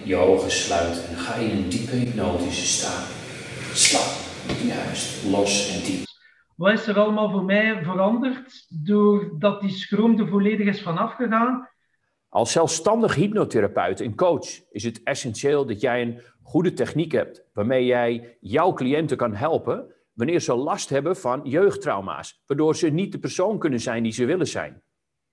je ogen sluit en ga je in een diepe hypnotische staat. Slaap, juist, los en diep. Wat is er allemaal voor mij veranderd doordat die schroom er volledig is vanaf gegaan? Als zelfstandig hypnotherapeut en coach is het essentieel dat jij een goede techniek hebt waarmee jij jouw cliënten kan helpen wanneer ze last hebben van jeugdtrauma's, waardoor ze niet de persoon kunnen zijn die ze willen zijn.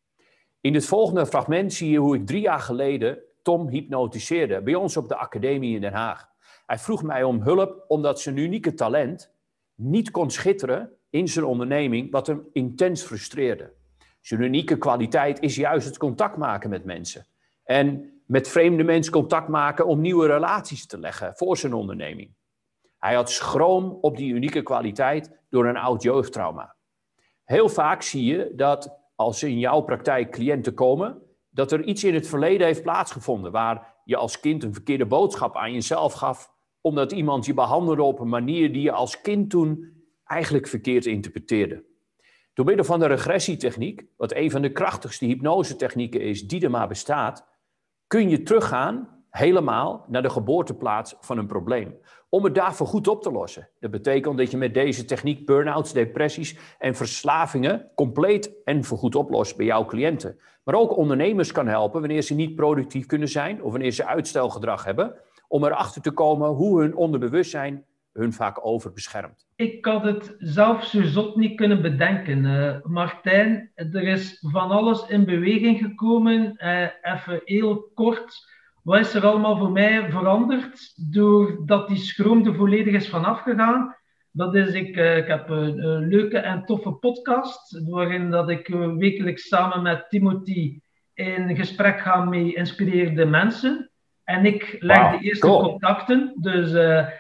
In het volgende fragment zie je hoe ik 3 jaar geleden Tom hypnotiseerde bij ons op de academie in Den Haag. Hij vroeg mij om hulp omdat zijn unieke talent niet kon schitteren in zijn onderneming, wat hem intens frustreerde. Zijn unieke kwaliteit is juist het contact maken met mensen. En met vreemde mensen contact maken om nieuwe relaties te leggen voor zijn onderneming. Hij had schroom op die unieke kwaliteit door een oud jeugdtrauma. Heel vaak zie je dat als in jouw praktijk cliënten komen, dat er iets in het verleden heeft plaatsgevonden waar je als kind een verkeerde boodschap aan jezelf gaf, omdat iemand je behandelde op een manier die je als kind toen eigenlijk verkeerd interpreteerde. Door middel van de regressietechniek, wat een van de krachtigste hypnosetechnieken is die er maar bestaat, kun je teruggaan helemaal naar de geboorteplaats van een probleem. Om het daarvoor goed op te lossen. Dat betekent dat je met deze techniek burn-outs, depressies en verslavingen compleet en voorgoed oplost bij jouw cliënten. Maar ook ondernemers kan helpen wanneer ze niet productief kunnen zijn of wanneer ze uitstelgedrag hebben, om erachter te komen hoe hun onderbewustzijn hun vaak overbeschermt. Ik had het zelf zo zot niet kunnen bedenken. Martijn, er is van alles in beweging gekomen. Even heel kort, wat is er allemaal voor mij veranderd doordat die schroom er volledig is vanaf gegaan? Dat is, ik heb een leuke en toffe podcast, waarin dat ik wekelijks samen met Timothy in gesprek ga met inspireerde mensen. En ik leg de eerste contacten. Dus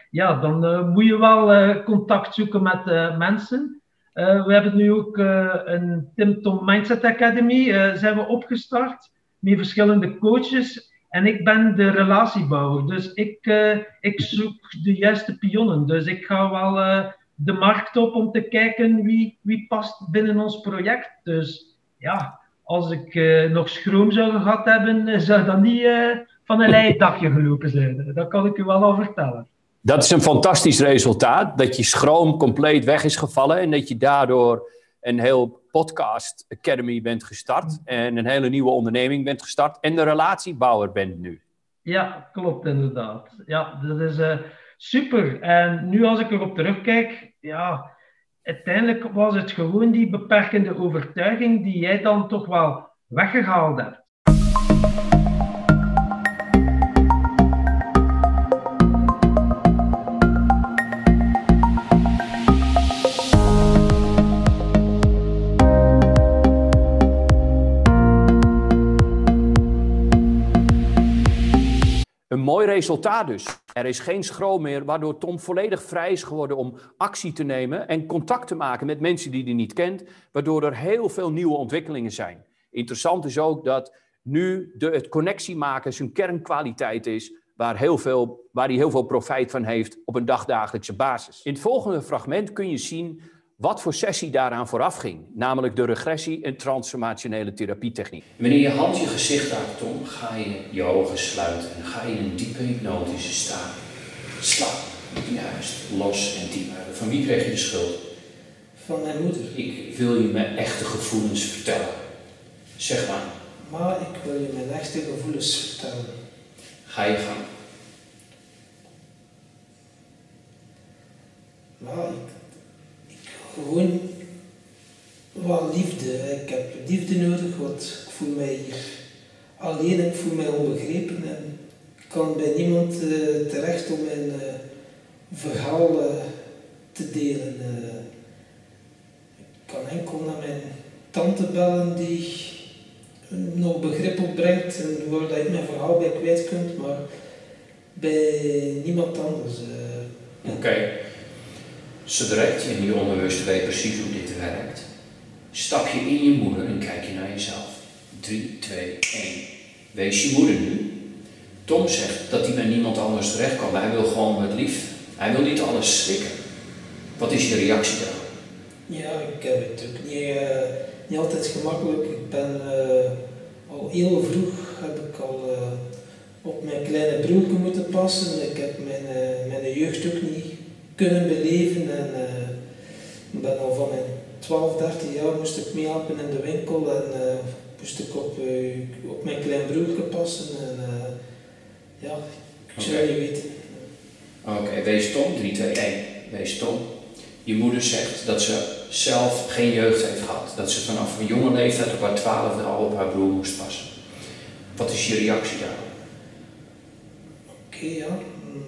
dan moet je wel contact zoeken met mensen. We hebben nu ook een Tim Tom Mindset Academy zijn we opgestart. Met verschillende coaches. En ik ben de relatiebouwer. Dus ik zoek de juiste pionnen. Dus ik ga wel de markt op om te kijken wie past binnen ons project. Dus ja, als ik nog schroom zou gehad hebben, zou dat niet van een leien dakje gelopen zijn. Dat kan ik u wel al vertellen. Dat is een fantastisch resultaat, dat je schroom compleet weg is gevallen en dat je daardoor een heel podcast academy bent gestart en een hele nieuwe onderneming bent gestart en de relatiebouwer bent nu. Ja, klopt inderdaad. Ja, dat is super. En nu als ik erop terugkijk, ja, uiteindelijk was het gewoon die beperkende overtuiging die jij dan toch wel weggehaald hebt. Een mooi resultaat dus. Er is geen schroom meer, waardoor Tom volledig vrij is geworden om actie te nemen en contact te maken met mensen die hij niet kent, waardoor er heel veel nieuwe ontwikkelingen zijn. Interessant is ook dat nu het connectie maken zijn kernkwaliteit is, waar hij heel veel profijt van heeft op een dagdagelijkse basis. In het volgende fragment kun je zien wat voor sessie daaraan vooraf ging, namelijk de regressie- en transformationele therapietechniek. Wanneer je hand je gezicht raakt, Tom, ga je je ogen sluiten en ga je in een diepe hypnotische staat. Slaap, juist, los en diep. Van wie kreeg je de schuld? Van mijn moeder. Ik wil je mijn echte gevoelens vertellen. Zeg maar. Maar ik wil je mijn echte gevoelens vertellen. Ga je gang. Maar gewoon wat liefde. Ik heb liefde nodig, want ik voel mij hier alleen, ik voel mij onbegrepen en ik kan bij niemand terecht om mijn verhaal te delen. Ik kan enkel naar mijn tante bellen die nog begrip opbrengt en waar dat ik mijn verhaal bij kwijt kunt, maar bij niemand anders. Oké. Zodra je in je onbewuste weet precies hoe dit werkt, stap je in je moeder en kijk je naar jezelf. 3, 2, 1. Wees je moeder nu. Tom zegt dat hij bij niemand anders terecht kan, maar hij wil gewoon met liefde. Hij wil niet alles slikken. Wat is je reactie daarop? Ja, ik heb het ook niet altijd gemakkelijk. Ik ben al heel vroeg heb ik al op mijn kleine broertje moeten passen. Ik heb mijn jeugd ook niet kunnen beleven. En ik ben al van mijn 12, 13 jaar moest ik meehelpen in de winkel en moest ik op mijn klein broertje passen. En ja, ik zou niet weten. Oké, wees Tom, 3, 2, 1. Wees Tom. Je moeder zegt dat ze zelf geen jeugd heeft gehad. Dat ze vanaf een jonge leeftijd op haar 12e al op haar broer moest passen. Wat is je reactie daarop? Oké, ja.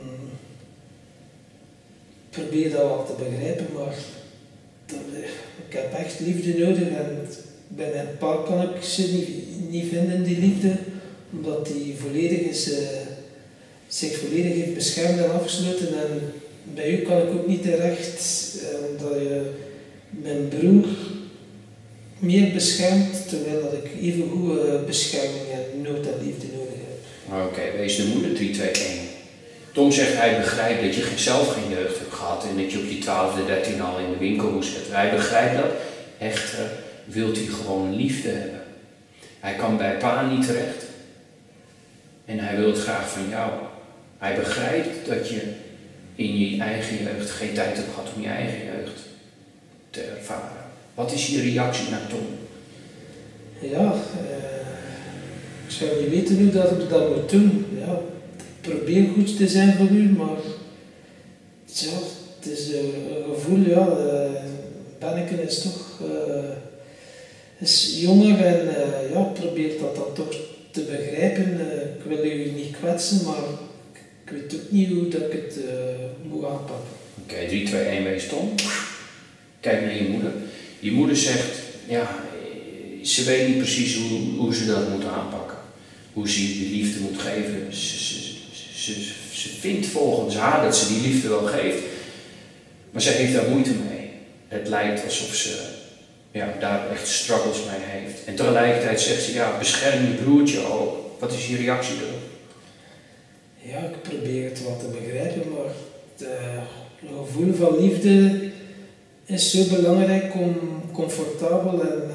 Ik probeer dat wel te begrijpen, maar ik heb echt liefde nodig. En bij mijn pa kan ik ze niet vinden, die liefde. Omdat die volledig is, zich volledig heeft beschermd en afgesloten. En bij u kan ik ook niet terecht, omdat je mijn broer meer beschermt, terwijl dat ik even goede bescherming en nood en liefde nodig heb. Oké, wees de moeder, 3, 2, 1. Tom zegt hij begrijpt dat je zelf geen jeugd hebt gehad en dat je op je 12e, 13 al in de winkel moest zitten. Hij begrijpt dat, echter wilt hij gewoon liefde hebben. Hij kan bij pa niet terecht en hij wil het graag van jou. Hij begrijpt dat je in je eigen jeugd geen tijd hebt gehad om je eigen jeugd te ervaren. Wat is je reactie naar Tom? Ja, ik zou niet weten hoe dat ik dat moet doen. Ja, ik probeer goed te zijn voor u, maar ja, het is een gevoel, ja, Benneke is toch is jonger en ja, probeert dat dan toch te begrijpen. Ik wil u niet kwetsen, maar ik weet ook niet hoe dat ik het moet aanpakken. Oké, 3, 2, 1, wees Tom. Kijk naar je moeder. Je moeder zegt, ja, ze weet niet precies hoe ze dat moet aanpakken. Hoe ze die liefde moet geven. Ze vindt volgens haar dat ze die liefde wel geeft. Maar ze heeft daar moeite mee. Het lijkt alsof ze daar echt struggles mee heeft. En tegelijkertijd zegt ze, ja, bescherm je broertje ook. Wat is je reactie erop? Ja, ik probeer het wat te begrijpen, maar het gevoel van liefde is zo belangrijk om comfortabel en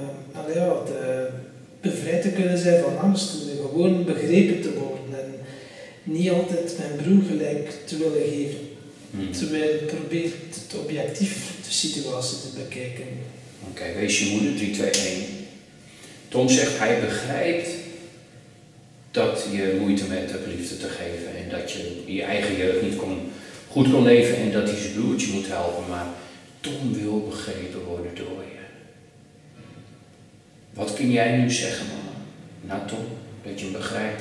bevrijd te kunnen zijn van angst. Gewoon begrepen te worden en niet altijd mijn broer gelijk te willen geven. Terwijl ik probeer het objectief de situatie te bekijken. Oké, wees je moeder, 3, 2, 1. Tom zegt hij begrijpt dat je moeite met hebt liefde te geven en dat je eigen jeugd niet goed kon leven en dat hij zijn broertje moet helpen, maar Tom wil begrepen worden door je. Wat kun jij nu zeggen, mama, naar Tom, dat je hem begrijpt?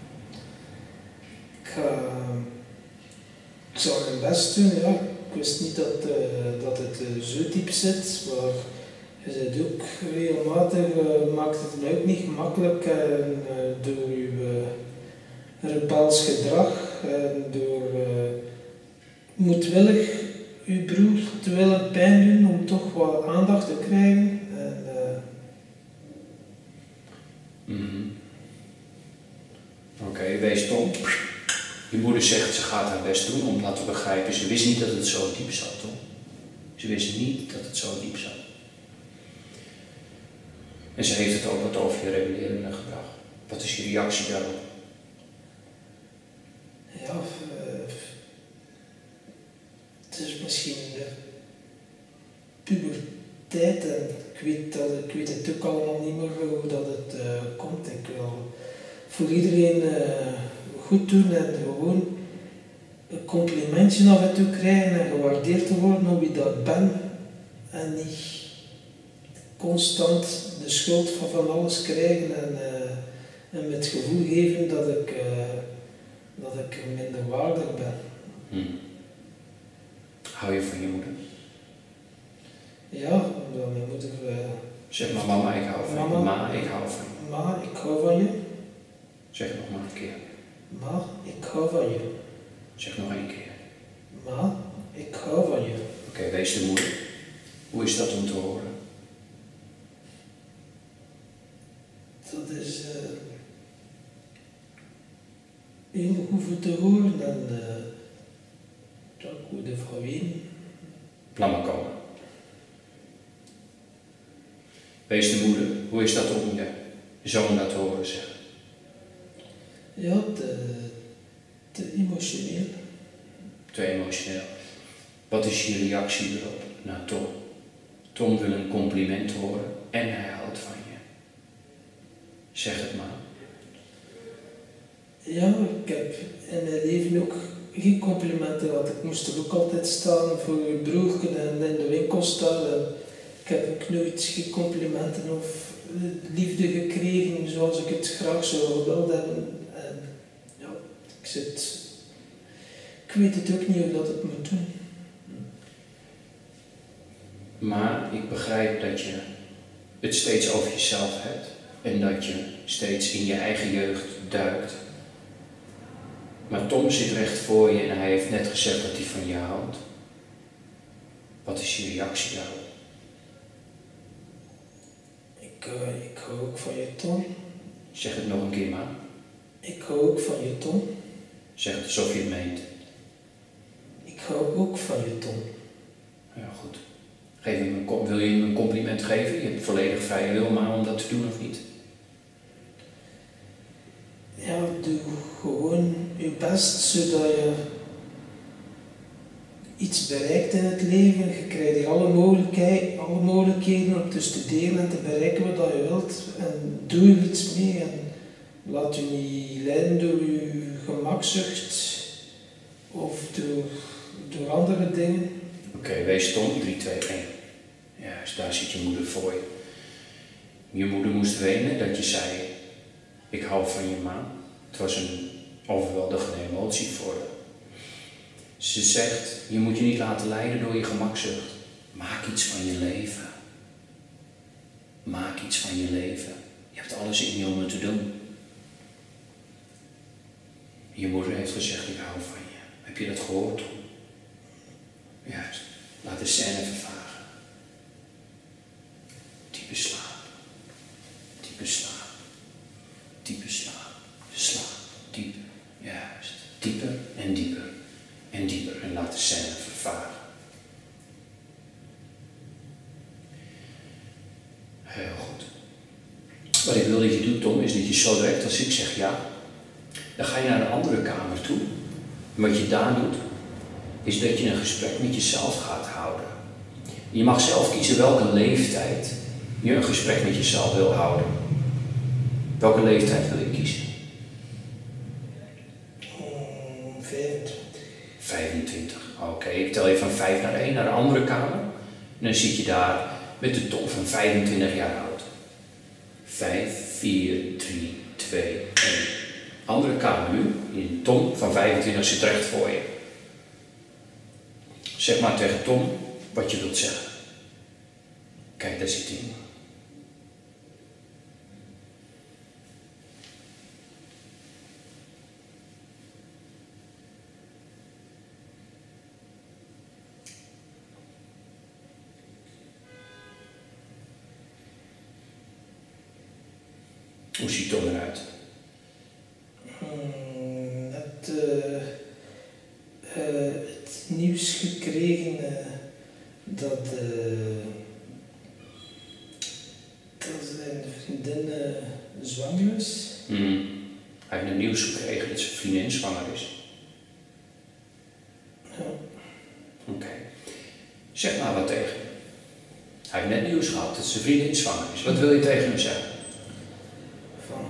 Ik zal mijn best doen, ja. Ik wist niet dat het zo diep zit, maar je zit ook regelmatig, maakt het mij ook niet gemakkelijk door uw rebels gedrag en door moedwillig uw broer te willen pijn doen om toch wat aandacht te krijgen. Oké, wees Tom. Je moeder zegt ze gaat haar best doen om dat te begrijpen. Ze wist niet dat het zo diep zat, Tom. Ze wist niet dat het zo diep zat. En ze heeft het ook wat over je rebellerende gedrag. Wat is je reactie daarop? Ja, het is misschien de puberteit en ik weet het ook allemaal niet meer hoe dat het komt. Ik wil voor iedereen goed doen en gewoon een complimentje af en toe krijgen en gewaardeerd te worden op wie dat ben en niet constant de schuld van alles krijgen en me het gevoel geven dat ik minderwaardig ben. Hou je van je moeder? Ja, omdat mijn moeder... Zeg maar mama, ik hou van je. Ma, ik hou van je. Ma, ik hou van je. Zeg nog maar een keer. Ma, ik hou van je. Zeg nog één keer. Ma, ik hou van je. Oké, wees de moeder. Hoe is dat om te horen? Dat is heel goed te horen en dat moet je van weten. Laat maar komen. Wees de moeder. Hoe is dat om je zoon dat te horen zeggen? Ja, te emotioneel. Te emotioneel. Wat is je reactie erop naar Tom? Tom wil een compliment horen en hij houdt van je. Zeg het maar. Ja, ik heb in mijn leven ook geen complimenten gehad. Ik moest er ook altijd staan voor je broertje en in de winkel staan. En ik heb ook nooit geen complimenten of liefde gekregen zoals ik het graag zou gewild hebben. En ja, ik weet het ook niet hoe dat het moet doen. Maar ik begrijp dat je het steeds over jezelf hebt en dat je steeds in je eigen jeugd duikt. Maar Tom zit recht voor je en hij heeft net gezegd dat hij van je houdt. Wat is je reactie daarop? Ik hou ook van je, Tom. Zeg het nog een keer maar. Ik hou ook van je, Tom. Zeg het alsof je het meent. Ik hou ook van je, Tom. Ja, goed. Wil je hem een compliment geven? Je hebt volledig vrije wil maar om dat te doen of niet? Ja, doe gewoon je best zodat je iets bereikt in het leven. Je krijgt hier alle mogelijkheden om te studeren en te bereiken wat je wilt. En doe er iets mee en laat je niet leiden door je gemakzucht of door andere dingen. Oké, wees Tom, 3, 2, 1. Juist, daar zit je moeder voor je. Je moeder moest wenen dat je zei, ik hou van je ma. Het was een overweldigende emotie voor haar. Ze zegt, je moet je niet laten leiden door je gemakzucht. Maak iets van je leven. Maak iets van je leven. Je hebt alles in je om het te doen. Je moeder heeft gezegd, ik hou van je. Heb je dat gehoord, Tom? Juist. Laat de scène vervagen. Diepe slaap. Diepe slaap. Diepe slaap. Slaap. Diep. Juist. Dieper en dieper. En dieper. En laat de scène vervagen. Heel goed. Wat ik wil dat je doet, Tom, is dat je zo direct als ik zeg ja, dan ga je naar een andere kamer toe. En wat je daar doet, is dat je een gesprek met jezelf gaat houden. Je mag zelf kiezen welke leeftijd je een gesprek met jezelf wil houden. Welke leeftijd wil je kiezen? 25. 25. Oké, ik tel je van 5 naar 1 naar een andere kamer. En dan zit je daar met de Tom van 25 jaar oud. 5, 4, 3, 2, 1. Andere kamer nu. Die Tom van 25 zit recht voor je. Zeg maar tegen Tom wat je wilt zeggen. Kijk, daar zit hij. Hoe ziet Tom eruit? Net het nieuws gekregen dat zijn vriendin zwanger is. Hij heeft het nieuws gekregen dat zijn vriendin zwanger is. Ja. Oké. Zeg maar wat tegen hem. Hij heeft net nieuws gehad dat zijn vriendin zwanger is. Wat wil je tegen hem zeggen? Van,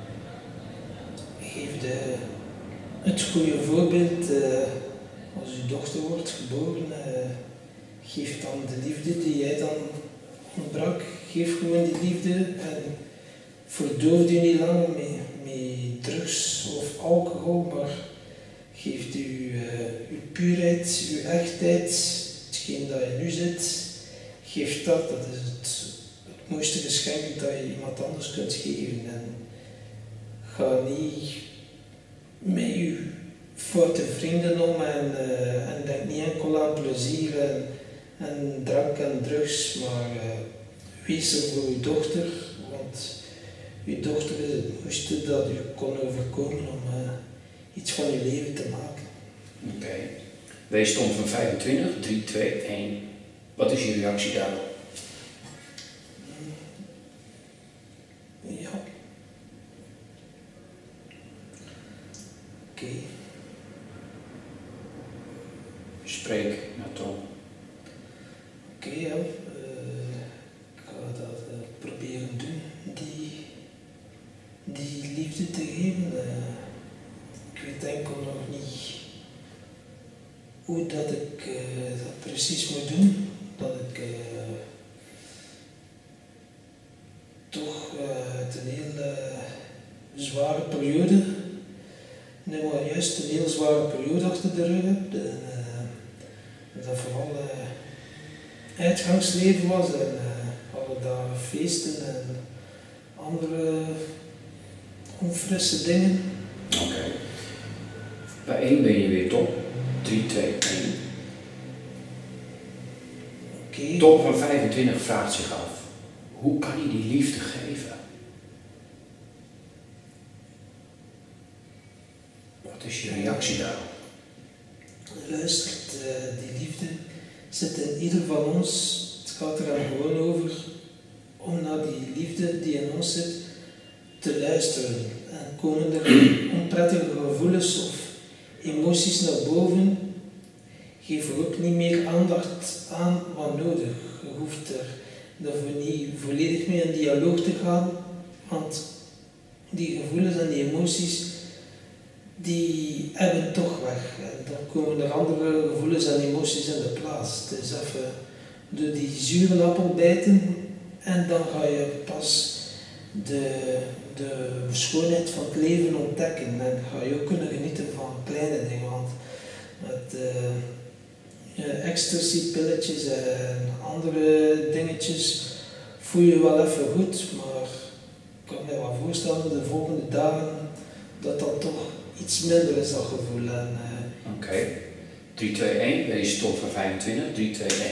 geef het goede voorbeeld als je dochter wordt geboren. Geef dan de liefde die jij dan ontbrak. Geef gewoon die liefde en verdoof je niet langer met drugs of alcohol, maar geef u uw puurheid, uw echtheid, hetgeen dat je nu zit. Geef dat, dat is het mooiste geschenk dat je iemand anders kunt geven. En ga niet met je foute vrienden om en denk niet enkel aan plezier en drank en drugs, maar wees er voor je dochter, want je dochter is het mooiste dat je kon overkomen om iets van je leven te maken. Oké. Wees Tom van 25, 3, 2, 1. Wat is je reactie daarop? Ja. Spreek naar Tom. Oké, ja. Ik ga dat proberen doen, die liefde te geven. Ik weet enkel nog niet hoe dat ik dat precies moet doen. Dat ik toch een heel zware periode, nee, maar juist een heel zware periode achter de rug heb. Dat vooral uitgangsleven was en alle dagen feesten en andere onfrisse dingen. Oké. Bij 1 ben je weer top. 3, 2, 1. Okay. Tom van 25 vraagt zich af, hoe kan hij die liefde geven? Wat is je reactie daarop? Luistert, die liefde zit in ieder van ons. Het gaat er dan gewoon over om naar die liefde die in ons zit te luisteren. En komen er onprettige gevoelens of emoties naar boven, geef er ook niet meer aandacht aan wat nodig. Je hoeft er daarvoor niet volledig mee in dialoog te gaan, want die gevoelens en die emoties die hebben toch weg. En dan komen er andere gevoelens en emoties in de plaats. Het is even door die zure appel bijten en dan ga je pas de schoonheid van het leven ontdekken. En ga je ook kunnen genieten van kleine dingen. Want met ecstasy-pilletjes en andere dingetjes voel je wel even goed. Maar ik kan me wel voorstellen de volgende dagen dat dat toch iets minder is, dat gevoel. Oké. 3, 2, 1. Deze Tom van 25. 3, 2, 1.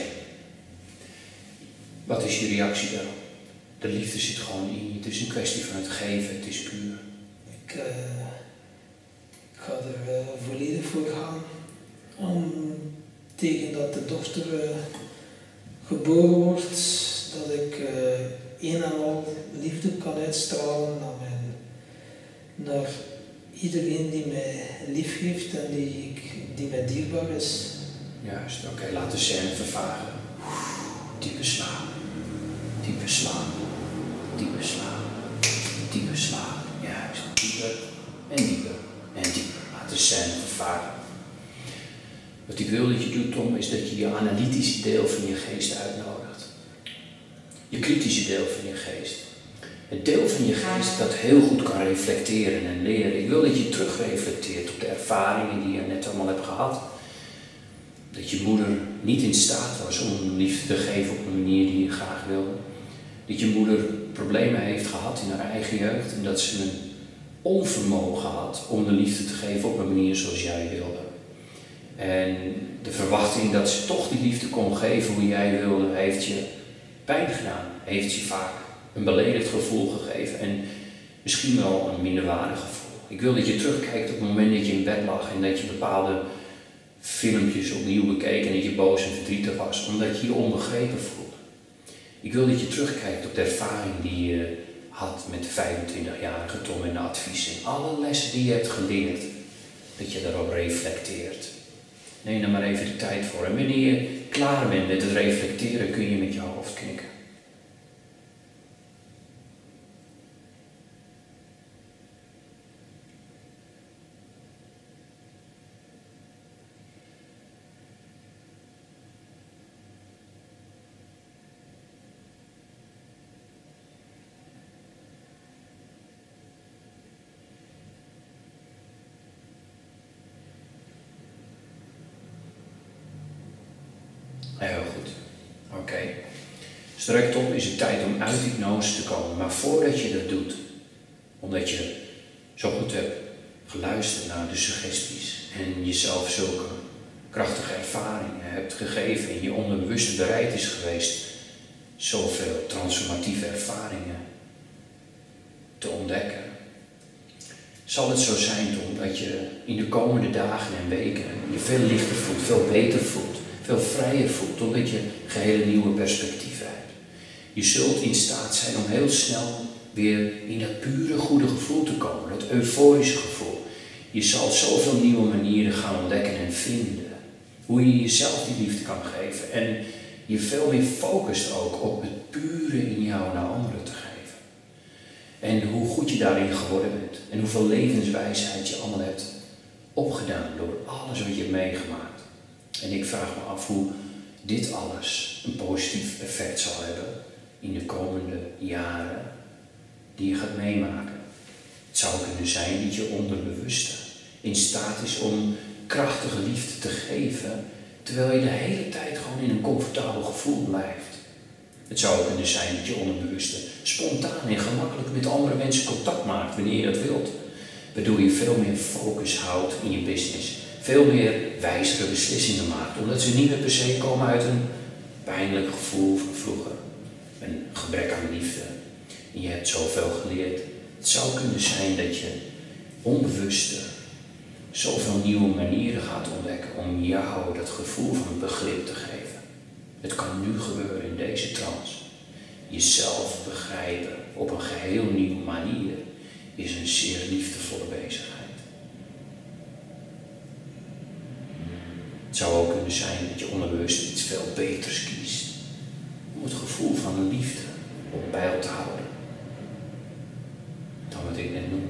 Wat is je reactie daarop? De liefde zit gewoon in je. Het is een kwestie van het geven. Het is puur. Ik ga er volledig voor gaan. Om tegen dat de dochter geboren wordt, dat ik een en al liefde kan uitstralen naar iedereen die mij lief heeft en die mij dierbaar is. Juist, oké, laat de scène vervagen. Diepe slaap, diepe slaap, diepe slaap, diepe slaap. Juist, dieper en dieper en dieper. Laat de scène vervagen. Wat ik wil dat je doet, Tom, is dat je je analytische deel van je geest uitnodigt. Je kritische deel van je geest. Het deel van je geest dat heel goed kan reflecteren en leren. Ik wil dat je terugreflecteert op de ervaringen die je net allemaal hebt gehad. Dat je moeder niet in staat was om liefde te geven op een manier die je graag wilde. Dat je moeder problemen heeft gehad in haar eigen jeugd en dat ze een onvermogen had om de liefde te geven op een manier zoals jij wilde. En de verwachting dat ze toch die liefde kon geven hoe jij wilde, heeft je pijn gedaan. Heeft je vaak een beledigd gevoel gegeven en misschien wel een minderwaardig gevoel. Ik wil dat je terugkijkt op het moment dat je in bed lag en dat je bepaalde filmpjes opnieuw bekeek en dat je boos en verdrietig was, omdat je je onbegrepen voelde. Ik wil dat je terugkijkt op de ervaring die je had met de 25-jarige Tom en de adviezen. Alle lessen die je hebt geleerd, dat je daarop reflecteert. Neem er maar even de tijd voor. En wanneer je klaar bent met het reflecteren, kun je met je hoofd knikken. Heel goed. Oké. Straks op is het tijd om uit hypnose te komen. Maar voordat je dat doet, omdat je zo goed hebt geluisterd naar de suggesties en jezelf zulke krachtige ervaringen hebt gegeven en je onderbewust bereid is geweest zoveel transformatieve ervaringen te ontdekken, zal het zo zijn, Tom, dat je in de komende dagen en weken je veel lichter voelt, veel beter voelt, veel vrijer voelt, omdat je gehele nieuwe perspectieven hebt. Je zult in staat zijn om heel snel weer in dat pure goede gevoel te komen, dat euforische gevoel. Je zal zoveel nieuwe manieren gaan ontdekken en vinden Hoe je jezelf die liefde kan geven. En je veel meer focust ook op het pure in jou naar anderen te geven. En hoe goed je daarin geworden bent. En hoeveel levenswijsheid je allemaal hebt opgedaan door alles wat je hebt meegemaakt. En ik vraag me af hoe dit alles een positief effect zal hebben in de komende jaren die je gaat meemaken. Het zou kunnen zijn dat je onderbewuste in staat is om krachtige liefde te geven, terwijl je de hele tijd gewoon in een comfortabel gevoel blijft. Het zou kunnen zijn dat je onderbewuste spontaan en gemakkelijk met andere mensen contact maakt wanneer je dat wilt. Waardoor je veel meer focus houdt in je business. Veel meer wijzere beslissingen maakt. Omdat ze niet meer per se komen uit een pijnlijk gevoel van vroeger. Een gebrek aan liefde. En je hebt zoveel geleerd. Het zou kunnen zijn dat je onbewust zoveel nieuwe manieren gaat ontdekken om jou dat gevoel van begrip te geven. Het kan nu gebeuren in deze trance. Jezelf begrijpen op een geheel nieuwe manier is een zeer liefdevolle bezigheid. Het zou ook kunnen zijn dat je onderbewust iets veel beters kiest om het gevoel van liefde op peil te houden dan wat ik net noemde.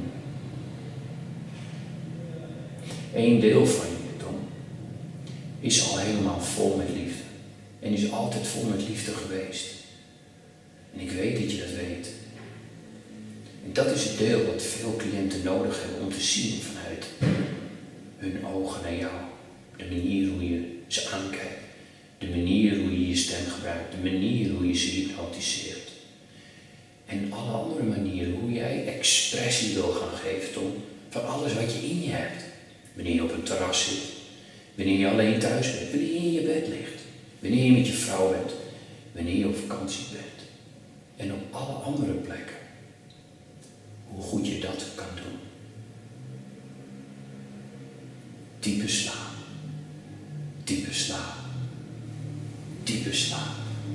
Eén deel van je, Tom, is al helemaal vol met liefde. En is altijd vol met liefde geweest. En ik weet dat je dat weet. En dat is het deel wat veel cliënten nodig hebben om te zien vanuit hun ogen naar jou. De manier hoe je ze aankijkt. De manier hoe je je stem gebruikt. De manier hoe je ze hypnotiseert. En alle andere manieren hoe jij expressie wil gaan geven, Tom, van alles wat je in je hebt. Wanneer je op een terras zit, wanneer je alleen thuis bent, wanneer je in je bed ligt, wanneer je met je vrouw bent, wanneer je op vakantie bent en op alle andere plekken. Hoe goed je dat kan doen. Diepe slaap, diepe slaap, diepe slaap.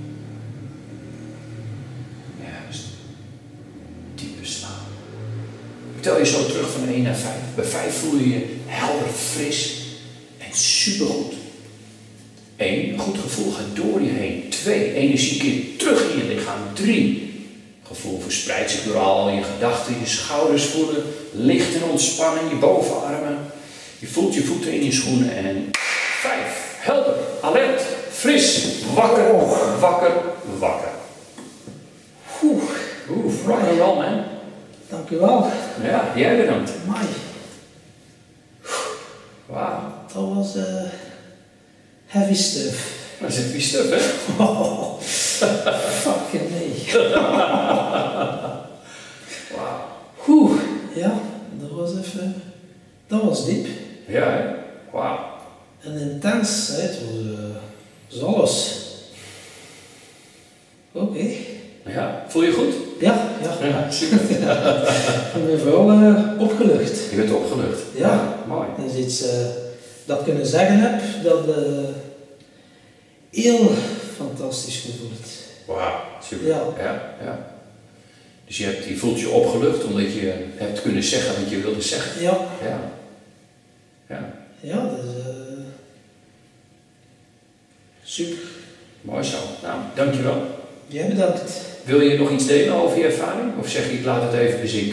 Juist, diepe slaap. Ik tel je zo terug van 1 naar 5. Bij 5 voel je je helder, fris en supergoed. 1, een goed gevoel gaat door je heen. 2, energie keert terug in je lichaam. 3, gevoel verspreidt zich door al je gedachten. Je schouders voelen licht en ontspanning. Je bovenarmen. Je voelt je voeten in je schoenen. En 5, helder, alert, fris, wakker, wakker, wakker. Oeh, rock and roll, man. Dank u wel. Ja, jij bedankt. Amai. Wauw. Dat was heavy stuff. Dat is heavy stuff, hè? Oh, fucking nee. Wauw. Oeh, ja, dat was even... Dat was diep. Ja, hè? Wauw. En intens, hè. Het was alles. Oké. Ja, voel je goed? Ja. Ja, super. Ik ben vooral opgelucht. Je bent opgelucht. Ja. Mooi. Dat is iets dat ik kunnen zeggen heb, dat heel fantastisch gevoeld. Wauw, super. Ja. Ja. Dus je voelt je opgelucht omdat je hebt kunnen zeggen wat je wilde zeggen. Ja. Ja, dat is super. Mooi zo. Nou, dankjewel. Jij bedankt. Wil je nog iets delen over je ervaring? Of zeg je, ik laat het even bezinken?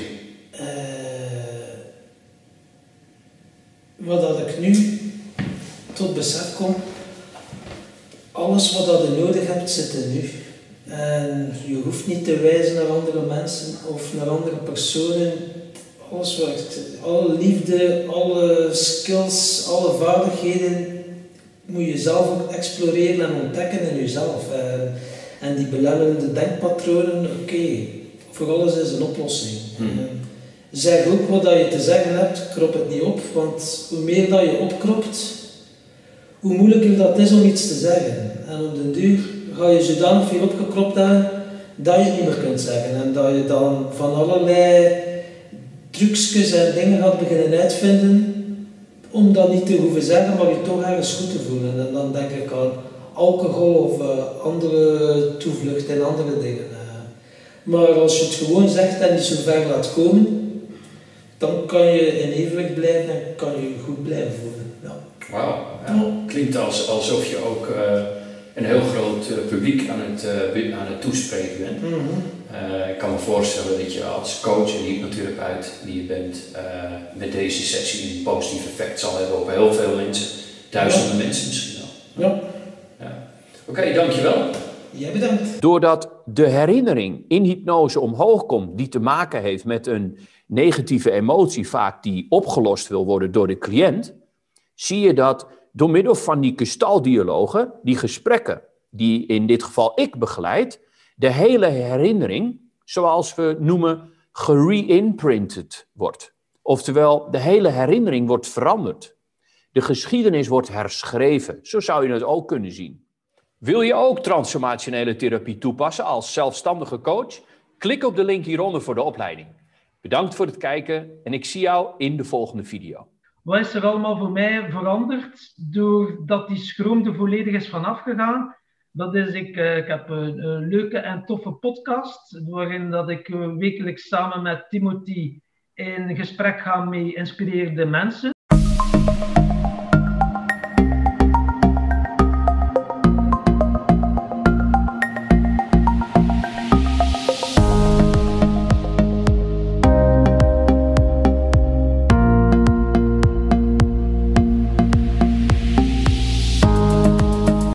Wat dat ik nu tot besef kom, alles wat dat je nodig hebt zit er nu. En je hoeft niet te wijzen naar andere mensen of naar andere personen. Alles werkt. Alle liefde, alle skills, alle vaardigheden moet je zelf ook exploreren en ontdekken in jezelf. En die belemmerende denkpatronen, oké, voor alles is een oplossing. Zeg ook wat dat je te zeggen hebt, krop het niet op, want hoe meer dat je opkropt, hoe moeilijker dat is om iets te zeggen. En op den duur ga je zodanig veel opgekropt hebben, dat je het niet meer kunt zeggen. En dat je dan van allerlei trucjes en dingen gaat beginnen uitvinden, om dat niet te hoeven zeggen, maar je toch ergens goed te voelen. En dan denk ik aan alcohol of andere toevlucht en andere dingen. Maar als je het gewoon zegt en niet zo ver laat komen, dan kan je in evenwicht blijven en kan je goed blijven voelen. Ja. Wauw, ja. Klinkt alsof je ook een heel groot publiek aan het toespreken bent. Ik kan me voorstellen dat je als coach en hypnotherapeut die je bent, met deze sessie een positief effect zal hebben op heel veel mensen. Duizenden mensen misschien wel. Ja. Oké, dankjewel. Jij bedankt. Doordat de herinnering in hypnose omhoog komt die te maken heeft met een negatieve emotie vaak die opgelost wil worden door de cliënt, zie je dat door middel van die gestaldialogen, die gesprekken die in dit geval ik begeleid, de hele herinnering, zoals we noemen, gere-imprinted wordt. Oftewel, de hele herinnering wordt veranderd. De geschiedenis wordt herschreven. Zo zou je het ook kunnen zien. Wil je ook transformationele therapie toepassen als zelfstandige coach? Klik op de link hieronder voor de opleiding. Bedankt voor het kijken en ik zie jou in de volgende video. Wat is er allemaal voor mij veranderd doordat die schroom er volledig is vanaf gegaan? Dat is, ik heb een leuke en toffe podcast, waarin dat ik wekelijks samen met Timothy in gesprek ga met geïnspireerde mensen.